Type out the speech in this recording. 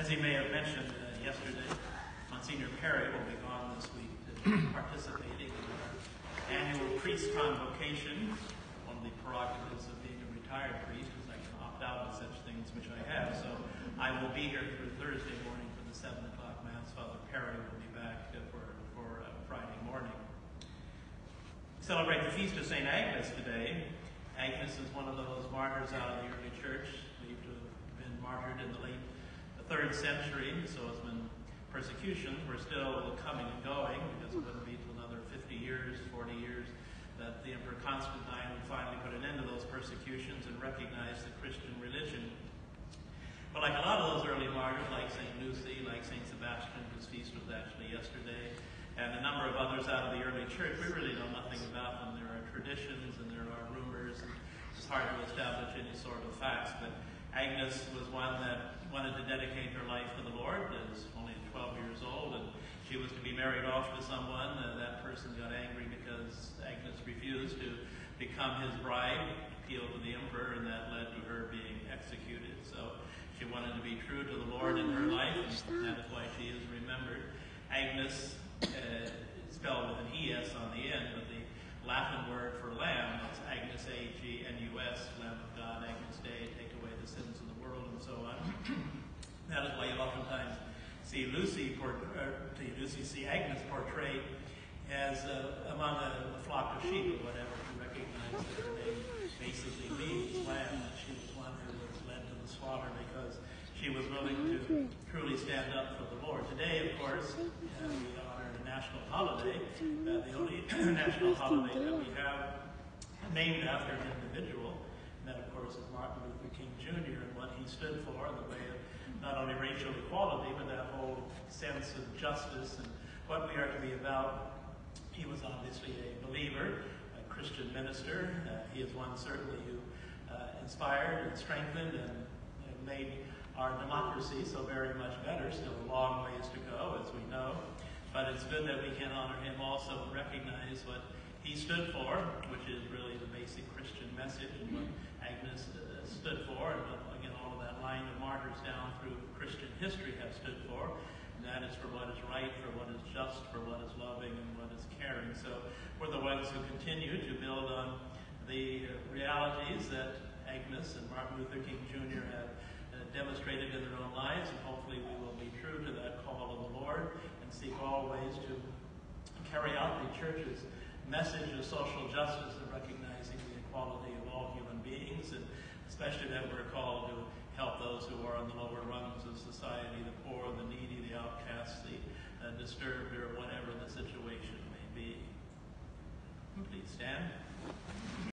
As he may have mentioned yesterday, Monsignor Perry will be gone this week participating in our annual priest convocation. One of the prerogatives of being a retired priest is I can opt out of such things, which I have. So I will be here through Thursday morning for the 7 o'clock Mass. Father Perry will be back for Friday morning. We celebrate the feast of St. Agnes today. Agnes is one of those martyrs out of the early church, believed to have been martyred in the late 3rd century, so it's been persecutions were still coming and going, because it wouldn't be till another 50 years, 40 years, that the Emperor Constantine would finally put an end to those persecutions and recognize the Christian religion. But like a lot of those early martyrs, like St. Lucy, like St. Sebastian, whose feast was actually yesterday, and a number of others out of the early church, we really know nothing about them. There are traditions and there are rumors, and it's hard to establish any sort of facts, but Agnes was one that wanted to dedicate her life to the Lord. She was only 12 years old, and she was to be married off to someone. That person got angry because Agnes refused to become his bride, appealed to the emperor, and that led to her being executed. So she wanted to be true to the Lord in her life, and that is why she is remembered. Agnes, spelled with an E-S on the end, but the Latin word for lamb, that's Agnus, A-G-N-U-S, Lamb of God, Agnus Dei, take away the sins of the world, and so on. That is why you oftentimes see Agnes portrayed as among a flock of sheep or whatever, to recognize that her name basically means lamb, that she was one who was led to the slaughter because she was willing to truly stand up for the Lord. Today, of course, we honor a national holiday, the only national holiday that we have named after an individual, and that, of course, is Martin Luther King Jr. and what he stood for in the way of not only racial equality, but that whole sense of justice and what we are to be about. He was obviously a believer, a Christian minister. He is one certainly who inspired and strengthened and made our democracy so very much better. Still a long ways to go, as we know. But it's good that we can honor him also and recognize what he stood for, which is really the basic Christian message, and what Agnes stood for, and what, again, all of that line of martyrs down through Christian history have stood for. And that is for what is right, for what is just, for what is loving, and what is caring. So we're the ones who continue to build on the realities that Agnes and Martin Luther King Jr. have demonstrated in their own lives, and hopefully we will be true to that call of the Lord and seek all ways to carry out the Church's message of social justice and recognizing the equality of all human beings, and especially that we're called to help those who are on the lower rungs of society, the poor, the needy, the outcasts, the disturbed, or whatever the situation may be. Please stand.